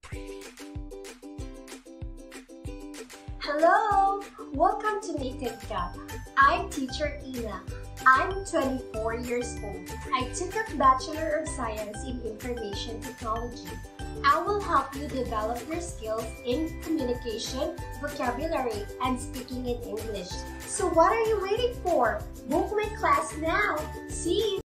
Hello! Welcome to Native Camp. I'm teacher Yna. I'm 24 years old. I took a Bachelor of Science in Information Technology. I will help you develop your skills in communication, vocabulary, and speaking in English. So what are you waiting for? Book my class now. See you!